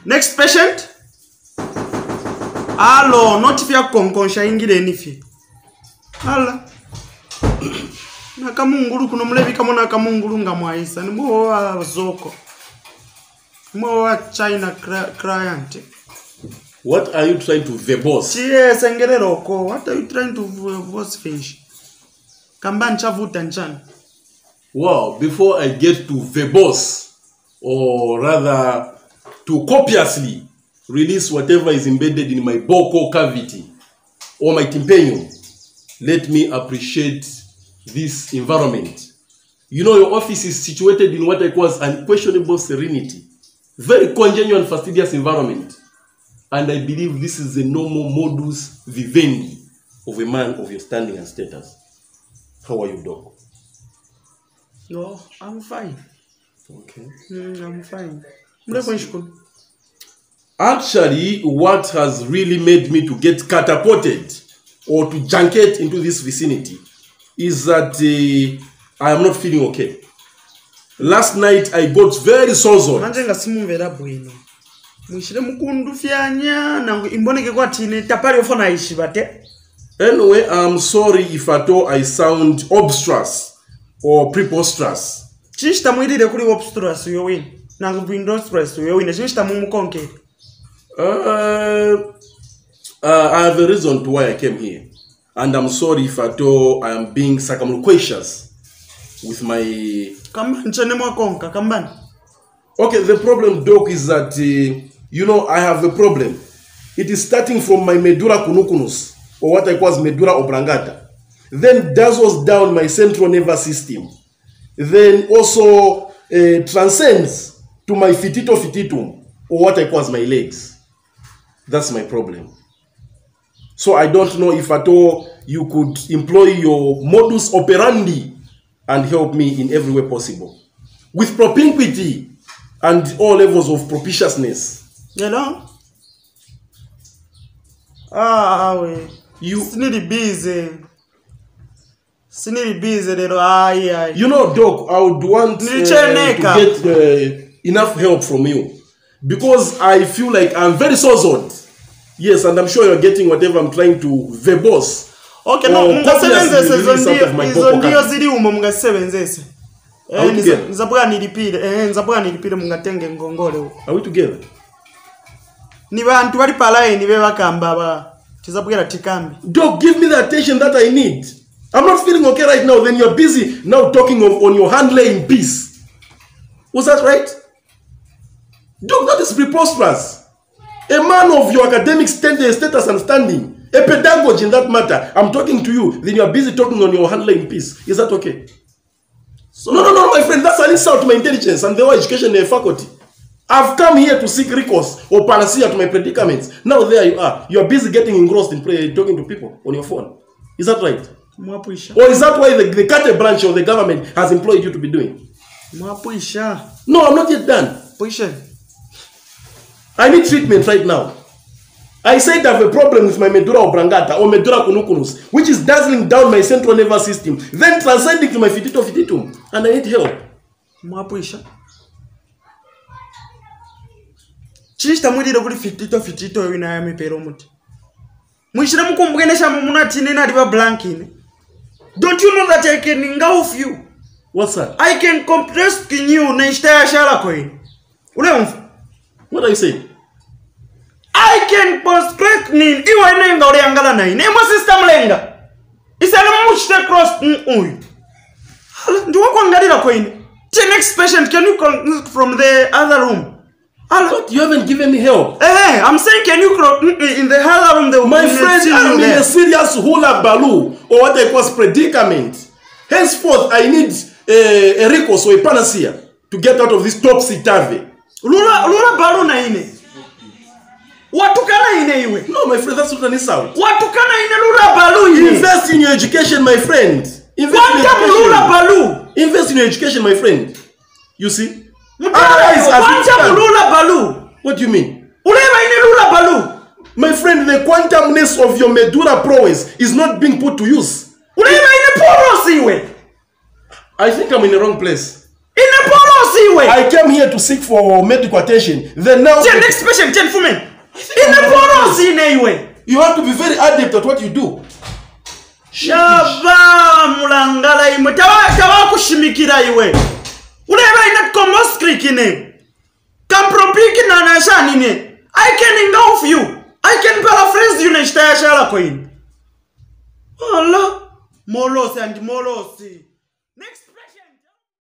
Next patient. Allo, not if you are conconscia ingile nifi. Alla. Nakamunguru kuno mlevi kama nakamunguru ngamwaisa. Ni mwa zoko. Mwa China client. What are you trying to verbose? Yes, engereroko. What are you trying to verbose fish? Kamban chavuta nchan. Wow, before I get to verbose, or rather to copiously release whatever is embedded in my boko cavity or my tympanum, let me appreciate this environment. You know, your office is situated in what I call unquestionable serenity. Very congenial and fastidious environment. And I believe this is the normal modus vivendi of a man of your standing and status. How are you, Doc? No, I'm fine. Okay. I'm fine. Actually, what has really made me to get catapulted or to junket into this vicinity is that I am not feeling okay. Last night I got very sozo. Anyway, I'm sorry if at all I sound obstrous or preposterous. I have a reason to why I came here. And I'm sorry if at all I am being circumloquentious with my... Okay, the problem, Doc, is that, you know, I have a problem. It is starting from my medulla cununcunus, or what I call medulla oblongata. Then dazzles down my central nervous system. Then also transcends to my fitito fititum, or what I call my legs. That's my problem. So I don't know if at all you could employ your modus operandi and help me in every way possible. With propinquity and all levels of propitiousness. You know? You need busy. You know, Doc, I would want to get enough help from you. Because I feel like I'm very sozoed. Yes, and I'm sure you're getting whatever I'm trying to verbose. Okay, no, are we together? Doc, give me the attention that I need. I'm not feeling okay right now. Then you're busy now talking on your hand-laying piece. Was that right? Doc, that is preposterous. A man of your academic status and standing, a pedagogue in that matter, I'm talking to you, then you're busy talking on your hand-laying piece. Is that okay? So, no, my friend, that's an insult to my intelligence and the education faculty. I've come here to seek recourse or panacea to my predicaments. Now there you are. You're busy getting engrossed in talking to people on your phone. Is that right? Or is that why the carte branch of the government has employed you to be doing? No, I'm not yet done. I need treatment right now. I said I have a problem with my medulla oblongata or medulla cununcunus, which is dazzling down my central nervous system, then transcending to my fitito fititum, and I need help. Don't you know that I can engulf you? What's that? I can compress you. What are you saying? I can constrict you. Iwa nenga ore angala nai. Nemo system lenga. Isana muchite cross. Do you want to the next patient, can you come from the other room? But you haven't given me help. I'm saying, can you in the other room? My friend, I'm in a serious hula baloo, or what I call predicament. Henceforth, I need a recourse or a panacea to get out of this topsy-turvy. Lura baloo na ine. Watukana ine iwe. No, my friend, that's what I need sound. Watukana ine lura baloo ine. Invest in your education, my friend. Invest in your education, my friend. You see? What do you mean? My friend, the quantumness of your medulla prowess is not being put to use. I think I'm in the wrong place. Ine polosi iwe. I came here to seek for medical attention. Then now Tiens next patient, tiens fumen. Ine polosi ine iwe. you have to be very adept at what you do. Shava mulangala imwe. Tawa kushimikira iwe. Ureba ina komos ine. Kampropiki na nashani ne. I can engulf you. I can paraphrase you neshita ya shala koin. Allah. Molosi and molosi. Next